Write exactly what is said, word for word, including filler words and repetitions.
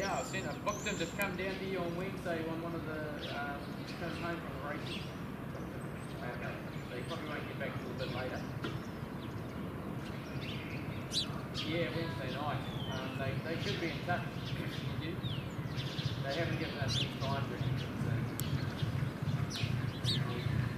now. I sent, I booked them to come down to you on Wednesday on one of the um, comes home from the races. Okay, so you probably won't get back till a bit later. Yeah, Wednesday night. Um, they, they should be in touch with you. They haven't given us any time to so.